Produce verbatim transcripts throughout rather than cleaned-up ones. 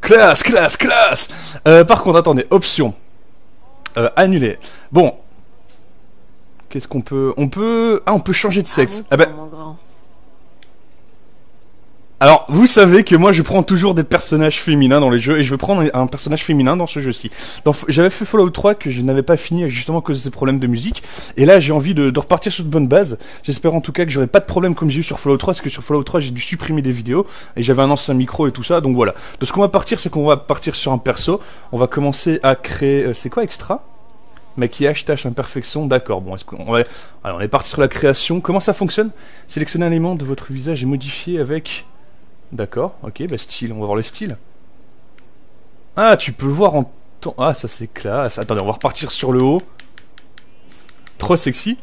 Classe, classe, classe. euh, Par contre, attendez, option. Euh, annuler. Bon. Qu'est-ce qu'on peut... On peut... Ah, on peut changer de sexe. Ah, bah... Alors, vous savez que moi je prends toujours des personnages féminins dans les jeux, et je veux prendre un personnage féminin dans ce jeu-ci. J'avais fait Fallout trois que je n'avais pas fini justement à cause de ces problèmes de musique, et là j'ai envie de, de repartir sur de bonnes bases. J'espère en tout cas que j'aurai pas de problème comme j'ai eu sur Fallout trois, parce que sur Fallout trois j'ai dû supprimer des vidéos, et j'avais un ancien micro et tout ça, donc voilà. Donc ce qu'on va partir, c'est qu'on va partir sur un perso, on va commencer à créer... Euh, c'est quoi extra ? Maquillage, tâche, imperfection, d'accord. Bon, est-ce qu'on va... Alors, on est parti sur la création. Comment ça fonctionne ? Sélectionnez un élément de votre visage et modifier avec... D'accord, ok, bah style, on va voir le style. Ah, tu peux le voir en temps... Ah, ça c'est classe. Attendez, on va repartir sur le haut. Trop sexy.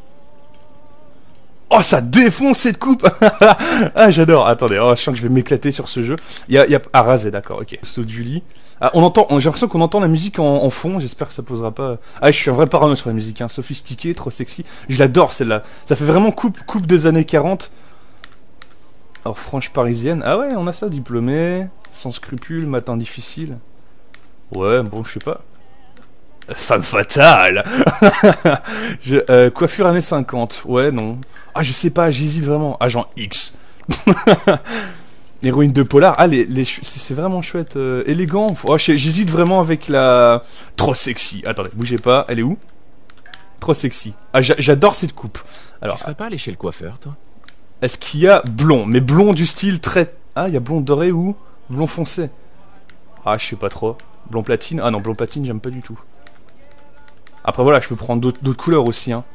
Oh, ça défonce cette coupe. Ah, j'adore. Attendez, oh, je sens que je vais m'éclater sur ce jeu. Il y a... Il y a... Ah, rasé, d'accord, ok. Saut du lit. Ah, on entend... J'ai l'impression qu'on entend la musique en, en fond. J'espère que ça posera pas... Ah, je suis un vrai parano sur la musique, hein. Sophistiqué, trop sexy. Je l'adore, celle-là. Ça fait vraiment coupe, coupe des années quarante. Alors, franche parisienne. Ah ouais, on a ça, diplômé, sans scrupules, matin difficile. Ouais, bon, je sais pas. Femme fatale. je, euh, Coiffure années cinquante. Ouais, non. Ah, je sais pas, j'hésite vraiment. Agent X. Héroïne de polar. Ah, les, les c'est vraiment chouette. Euh, élégant. Oh, j'hésite vraiment avec la... Trop sexy. Attendez, bougez pas. Elle est où? Trop sexy. Ah, j'adore cette coupe. Alors, tu serais pas allé chez le coiffeur, toi? Est-ce qu'il y a blond? Mais blond du style très... Ah, il y a blond doré ou blond foncé? Ah, je sais pas trop. Blond platine? Ah non, blond platine, j'aime pas du tout. Après, voilà, je peux prendre d'autres couleurs aussi, hein.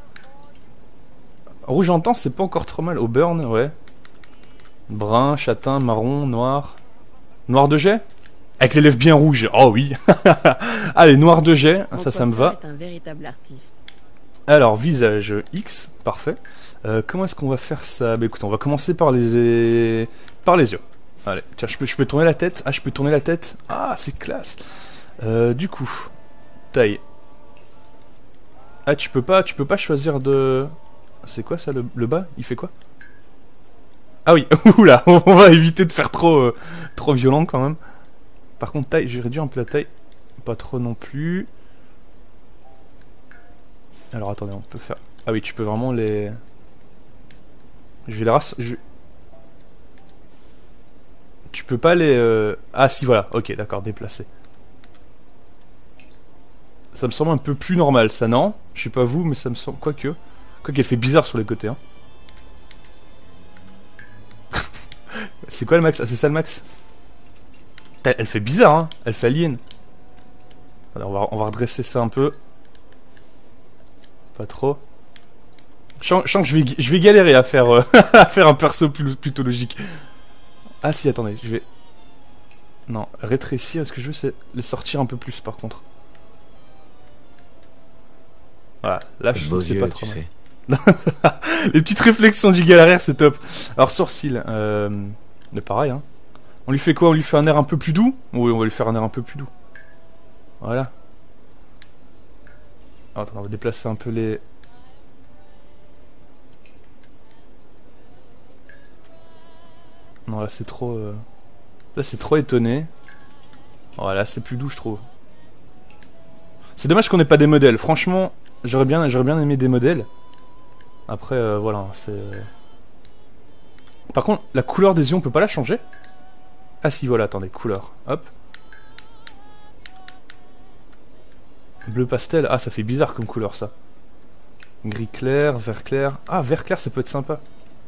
Rouge en temps, c'est pas encore trop mal. Auburn, ouais. Brun, châtain, marron, noir. Noir de jet? Avec les lèvres bien rouges. Oh oui. Allez, noir de jet, ça, ça me va. Un véritable artiste. Alors, visage X, parfait. Euh, comment est-ce qu'on va faire ça? Bah écoute, on va commencer par les par les yeux. Allez, tiens, je peux, je peux tourner la tête. Ah, je peux tourner la tête. Ah, c'est classe. Euh, du coup, taille. Ah, tu peux pas, tu peux pas choisir de... C'est quoi ça, le, le bas? Il fait quoi? Ah oui, oula, on va éviter de faire trop, euh, trop violent quand même. Par contre, taille, je vais réduire un peu la taille. Pas trop non plus. Alors attendez, on peut faire... Ah oui, tu peux vraiment les... Je vais les race... Je... Tu peux pas les... Euh... Ah si, voilà, ok, d'accord, déplacer. Ça me semble un peu plus normal, ça, non? Je sais pas vous, mais ça me semble... Quoique... Quoique, elle fait bizarre sur les côtés, hein. C'est quoi le max? Ah, c'est ça le max? Elle, elle fait bizarre, hein. Elle fait alien. Alors, on va, on va redresser ça un peu. Pas trop. Je sens, je sens que je vais, je vais galérer à faire, euh, à faire un perso plus, plutôt logique. Ah si, attendez, je vais... Non, rétrécir, ce que je veux c'est les sortir un peu plus par contre. Voilà, là je trouve que c'est pas trop mal. Les petites réflexions du galérien, c'est top. Alors sourcil, euh... mais pareil, hein. On lui fait quoi? On lui fait un air un peu plus doux? Oui, on va lui faire un air un peu plus doux. Voilà. Attends, on va déplacer un peu les... Non, là c'est trop... Euh... Là c'est trop étonné. Voilà, c'est plus doux je trouve. C'est dommage qu'on n'ait pas des modèles. Franchement, j'aurais bien, j'aurais bien aimé des modèles. Après, euh, voilà, c'est... Par contre, la couleur des yeux, on peut pas la changer? Ah si, voilà, attendez, couleur. Hop. Bleu pastel. Ah, ça fait bizarre comme couleur, ça. Gris clair, vert clair. Ah, vert clair, ça peut être sympa.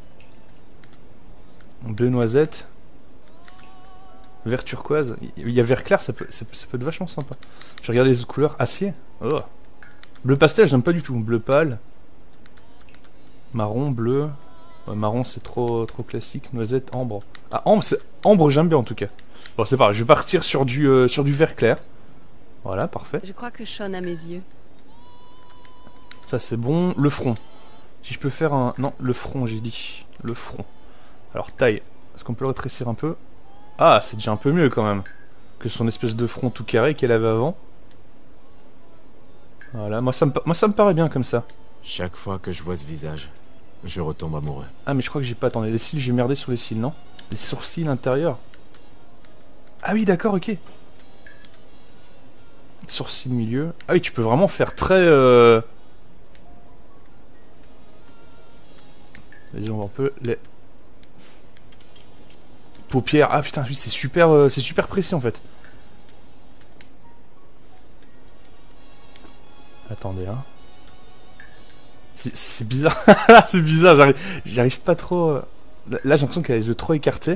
Bleu noisette. Vert turquoise. Il y a vert clair, ça peut, ça, ça peut être vachement sympa. Je regarde les autres couleurs. Acier. Oh. Bleu pastel, j'aime pas du tout. Bleu pâle. Marron, bleu. Ouais, marron, c'est trop, trop classique. Noisette, ambre. Ah, ambre, ambre j'aime bien en tout cas. Bon, c'est pas grave. Je vais partir sur du, euh, sur du vert clair. Voilà, parfait. Je crois que Sean a mes yeux. Ça, c'est bon. Le front. Si je peux faire un... Non, le front, j'ai dit. Le front. Alors, taille. Est-ce qu'on peut le rétrécir un peu? Ah, c'est déjà un peu mieux quand même que son espèce de front tout carré qu'elle avait avant. Voilà, moi ça, me, moi ça me paraît bien comme ça. Chaque fois que je vois ce visage, je retombe amoureux. Ah mais je crois que j'ai pas... Attendez, les cils, j'ai merdé sur les cils, non? Les sourcils intérieurs. Ah oui, d'accord, ok. sourcil milieu. Ah oui, tu peux vraiment faire très... Euh... Vas-y, on voit un peu les... paupières. Ah putain, oui, c'est super, euh, c'est super précis en fait. Attendez, hein. C'est bizarre. C'est bizarre, j'arrive j'arrive pas trop... Euh... Là, j'ai l'impression qu'elle a les yeux trop écartés.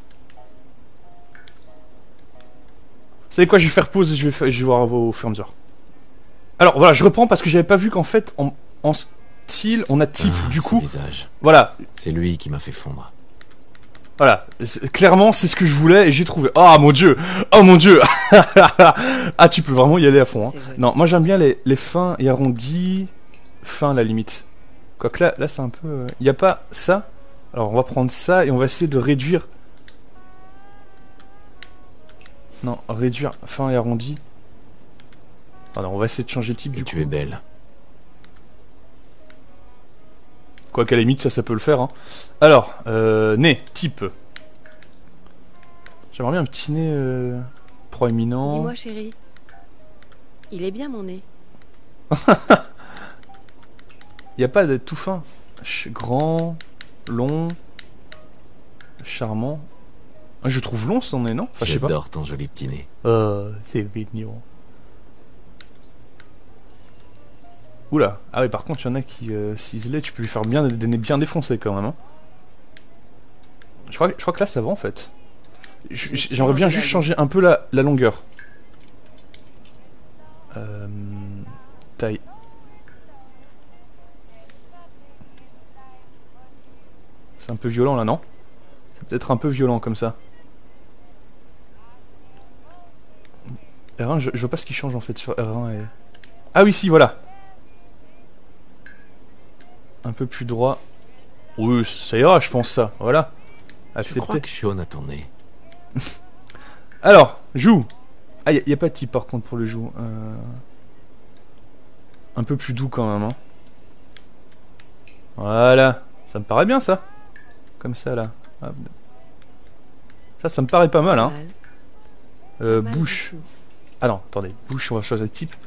Vous savez quoi, je vais faire pause et je vais, je vais voir au fur et à mesure. Alors voilà, je reprends parce que j'avais pas vu qu'en fait, en, en style, on a type, Ah, du son coup. visage. Voilà, C'est lui qui m'a fait fondre. voilà. Clairement, c'est ce que je voulais et j'ai trouvé. Oh mon dieu, oh mon dieu. Ah, tu peux vraiment y aller à fond. Hein. Non, moi j'aime bien les, les fins et arrondis, fins à la limite. Quoique là, là c'est un peu... Il n'y a pas ça. Alors on va prendre ça et on va essayer de réduire... Non, réduire fin et arrondi. Alors on va essayer de changer le type Et du tu coup. es belle. Quoi qu'à la limite ça, ça peut le faire. Hein. Alors, euh, nez, type. J'aimerais bien un petit nez euh, proéminent. Dis-moi, chérie. Il est bien mon nez. Il n'y a pas d'être tout fin. Ch grand, long, charmant. Je trouve long son nez, non? Enfin, je sais pas. J'adore ton joli petit nez. Oh, c'est mignon. Oula. Ah oui, par contre, il y en a qui euh, ciselés, tu peux lui faire bien des, des nez bien défoncés quand même. Hein. Je, crois, je crois que là, ça va en fait. J'aimerais bien juste changer un peu la, la longueur. Euh, taille. C'est un peu violent là, non? C'est peut-être un peu violent comme ça. R un, je, je vois pas ce qui change en fait sur R un et... Ah oui, si, voilà. Un peu plus droit. Oui, ça ira, je pense ça. Voilà. Accepté. Je crois que Sean a ton nez. Alors, joue. Ah, il n'y a, a pas de type par contre pour le joue. Euh... Un peu plus doux quand même. Hein. Voilà. Ça me paraît bien ça. Comme ça là. Hop. Ça, ça me paraît pas mal. Hein. Mal. Euh, Mal bouche. du tout. Ah non, attendez. Bouche, on va changer de type.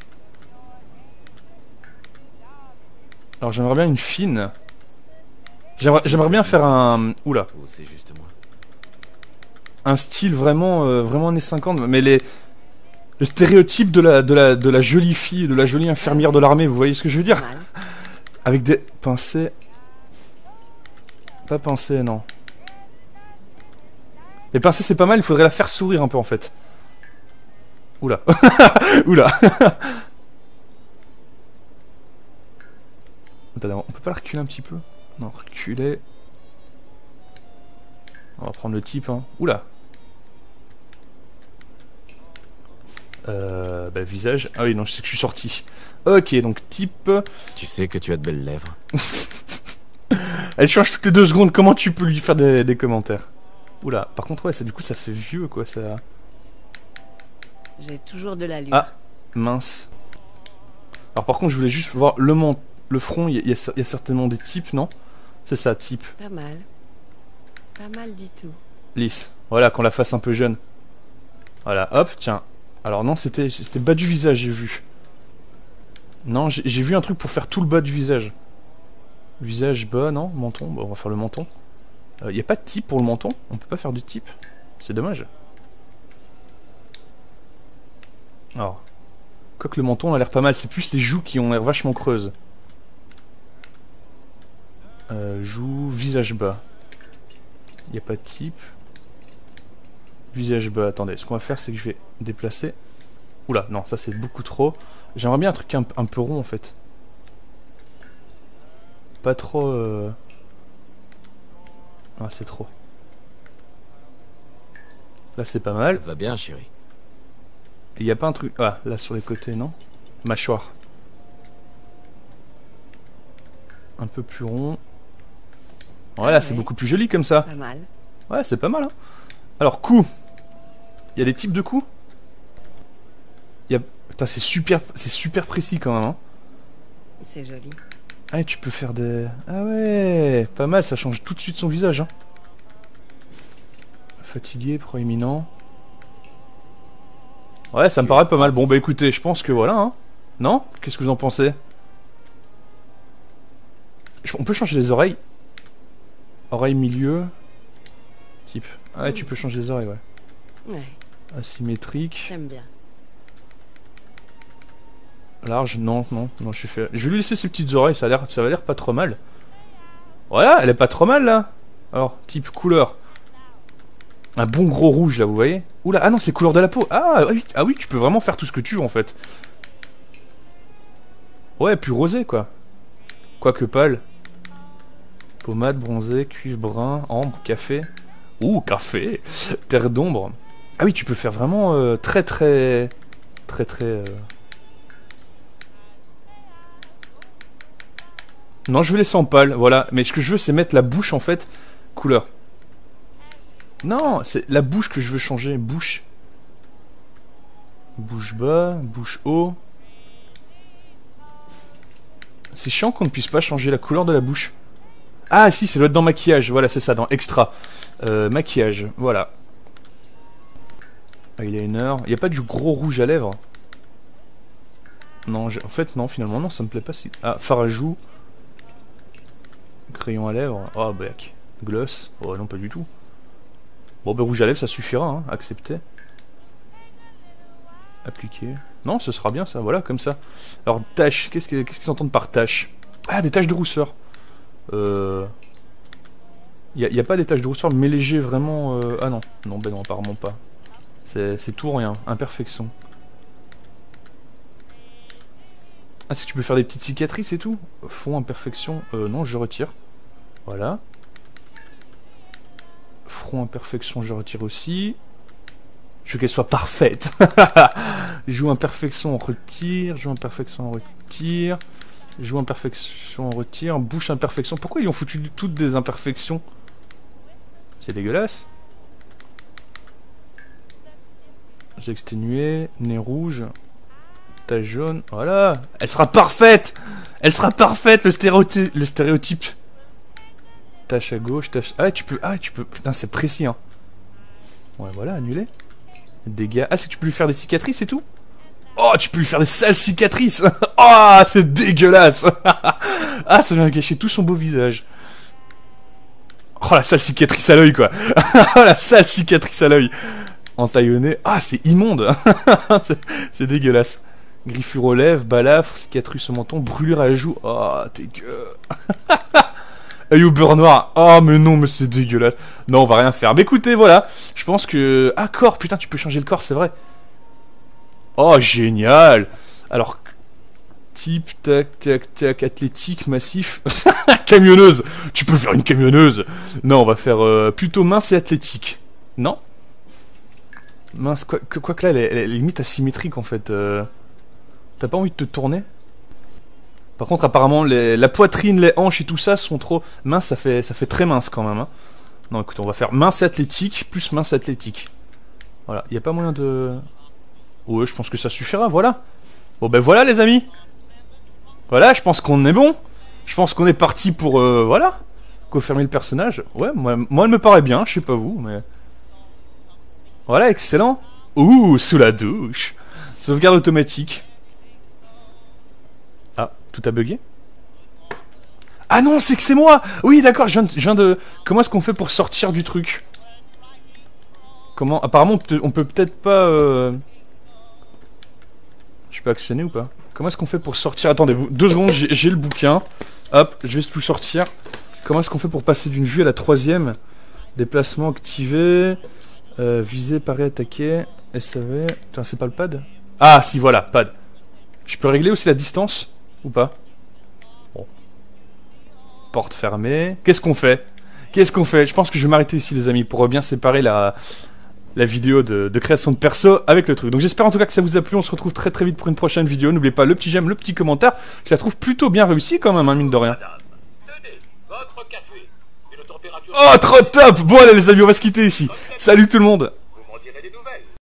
Alors j'aimerais bien une fine. J'aimerais j'aimerais bien faire un... Oula. Oh, c'est juste moi. Un style vraiment, euh, vraiment années cinquante. Mais les... Le stéréotype de la, de, la, de la jolie fille, de la jolie infirmière de l'armée, vous voyez ce que je veux dire? Mal. Avec des pincées... Pas pincées, non. Les pincées c'est pas mal, il faudrait la faire sourire un peu en fait. Oula. Oula. Attendez, on peut pas la reculer un petit peu? Non, reculer. On va prendre le type, hein. Oula. Euh... Bah, visage... Ah oui, non, je sais que je suis sorti. Ok, donc type... Tu sais que tu as de belles lèvres. Elle change toutes les deux secondes, comment tu peux lui faire des, des commentaires? Oula, par contre, ouais, ça, du coup, ça fait vieux, quoi, ça... J'ai toujours de l'allure. Ah, mince. Alors par contre, je voulais juste voir le mont... le front, il y, y, y a certainement des types, non? C'est ça, type. Pas mal. Pas mal du tout. Lisse. Voilà, qu'on la fasse un peu jeune. Voilà, hop, tiens. Alors non, c'était c'était bas du visage, j'ai vu. Non, j'ai vu un truc pour faire tout le bas du visage. Visage bas, non? Menton, bon, on va faire le menton. Il euh, n'y a pas de type pour le menton? On peut pas faire du type. C'est dommage. Alors, quoique le menton a l'air pas mal, c'est plus les joues qui ont l'air vachement creuses. Euh, joues, visage bas. Il n'y a pas de type. Visage bas, attendez, ce qu'on va faire c'est que je vais déplacer. Oula, non, ça c'est beaucoup trop. J'aimerais bien un truc un, un peu rond en fait. Pas trop... Euh... Ah, c'est trop. Là c'est pas mal. Ça te va bien, chérie. Il n'y a pas un truc... Ah, là sur les côtés, non? Mâchoire. Un peu plus rond. Voilà, Ah c'est ouais. beaucoup plus joli comme ça. Pas mal. Ouais, c'est pas mal. Hein. Alors, cou. Il y a des types de coups? Il y a... Putain, c'est super, c'est super précis quand même. Hein. C'est joli. Ah, et tu peux faire des... Ah ouais, pas mal, ça change tout de suite son visage. Hein. Fatigué, proéminent. Ouais, ça me paraît pas mal. Bon, bah écoutez, je pense que voilà, hein. Non? Qu'est-ce que vous en pensez? Je- On peut changer les oreilles. Oreille milieu. Type. Ah ouais, tu peux changer les oreilles, ouais. Ouais, Asymétrique. j'aime bien. Large, non, non, non, je suis fait. Je vais lui laisser ses petites oreilles, ça a l'air, ça va l'air pas trop mal. Voilà, elle est pas trop mal là. Alors, type couleur. Un bon gros rouge là, vous voyez? Oula, ah non, c'est couleur de la peau. Ah oui, ah oui, tu peux vraiment faire tout ce que tu veux en fait. Ouais, puis rosé quoi. Quoique pâle. Pommade, bronzé, cuivre brun, ambre, café. Ouh, café. Terre d'ombre. Ah oui, tu peux faire vraiment euh, très très très très. Euh... Non, je vais laisser en pâle, voilà. Mais ce que je veux, c'est mettre la bouche en fait couleur. Non, c'est la bouche que je veux changer. Bouche. Bouche bas, bouche haut. C'est chiant qu'on ne puisse pas changer la couleur de la bouche. Ah si, ça doit être dans maquillage. Voilà, c'est ça, dans extra. Euh, maquillage, voilà. Eyeliner. Il n'y a pas du gros rouge à lèvres? Non, en fait, non, finalement, non, ça me plaît pas. Si... Ah, fard à joues. Crayon à lèvres. Oh, bac. Gloss. Oh, non, pas du tout. Bon, bah, rouge à lèvres, ça suffira, hein. Accepter. Appliquer. Non, ce sera bien, ça, voilà, comme ça. Alors, tâches. Qu'est-ce qu'ils qu'est-ce qu'ils entendent par tâches? Ah, des taches de rousseur. Euh... Il n'y a, a pas des taches de rousseur, mais léger, vraiment... Euh... Ah non, non, ben non, apparemment pas. C'est tout ou rien. Imperfection. Ah, c'est que tu peux faire des petites cicatrices et tout? Fond, imperfection... Euh, non, je retire. Voilà. Front, imperfection, je retire aussi. Je veux qu'elle soit parfaite. Joue imperfection, on retire. Joue imperfection, on retire. Joue imperfection, on retire. Bouche, imperfection. Pourquoi ils ont foutu toutes des imperfections? C'est dégueulasse. J'ai exténué. Nez rouge. Tache jaune. Voilà. Elle sera parfaite. Elle sera parfaite, le stéréotype. Le stéréotype. Tache à gauche. Tache... Ah, tu peux... Ah, tu peux... Putain, c'est précis, hein. Ouais, voilà, annuler. Dégâts. Ah, c'est que tu peux lui faire des cicatrices et tout? Oh, tu peux lui faire des sales cicatrices. Oh, c'est dégueulasse. Ah, ça vient gâcher tout son beau visage. Oh, la sale cicatrice à l'œil, quoi. Oh, la sale cicatrice à l'œil. Entaillonné. Ah, c'est immonde. C'est dégueulasse. Griffure aux lèvres, balafre, cicatrice au menton, brûlure à la joue. Oh, dégueu. Œil au beurre noir. Oh, mais non, mais c'est dégueulasse. Non, on va rien faire. Mais écoutez, voilà. Je pense que... Ah, corps. Putain, tu peux changer le corps, c'est vrai. Oh, génial. Alors... Type, tac, tac, tac, athlétique, massif. Camionneuse. Tu peux faire une camionneuse. Non, on va faire euh, plutôt mince et athlétique. Non? Mince, quoi, quoi que là, elle est, elle est limite asymétrique en fait. Euh... T'as pas envie de te tourner? Par contre, apparemment, les, la poitrine, les hanches et tout ça sont trop minces. Ça fait, ça fait très mince quand même. Hein. Non, écoute, on va faire mince et athlétique plus mince et athlétique. Voilà, il y a pas moyen de... Ouais, je pense que ça suffira, voilà. Bon, ben voilà, les amis. Voilà, je pense qu'on est bon. Je pense qu'on est parti pour, euh, voilà, confirmer le personnage. Ouais, moi, moi, elle me paraît bien, je sais pas vous, mais... Voilà, excellent. Ouh, sous la douche. Sauvegarde automatique. Ah, tout a bugué? Ah non, c'est que c'est moi. Oui, d'accord, je viens de... Je viens de... Comment est-ce qu'on fait pour sortir du truc? Comment... Apparemment, on peut peut-être pas... Euh... Je peux actionner ou pas? Comment est-ce qu'on fait pour sortir? Attendez, deux secondes, j'ai le bouquin. Hop, je vais tout sortir. Comment est-ce qu'on fait pour passer d'une vue à la troisième? Déplacement activé. Euh, viser, parer, attaquer. S A V. Putain, c'est pas le pad? Ah, si, voilà, pad. Je peux régler aussi la distance? Ou pas? Bon. Porte fermée. Qu'est-ce qu'on fait? Qu'est-ce qu'on fait? Je pense que je vais m'arrêter ici, les amis, pour bien séparer la... la vidéo de, de création de perso avec le truc. Donc j'espère en tout cas que ça vous a plu. On se retrouve très très vite pour une prochaine vidéo. N'oubliez pas le petit j'aime, le petit commentaire. Je la trouve plutôt bien réussie quand même, hein, mine de rien. Oh, trop top. Bon allez les amis, on va se quitter ici. Salut tout le monde.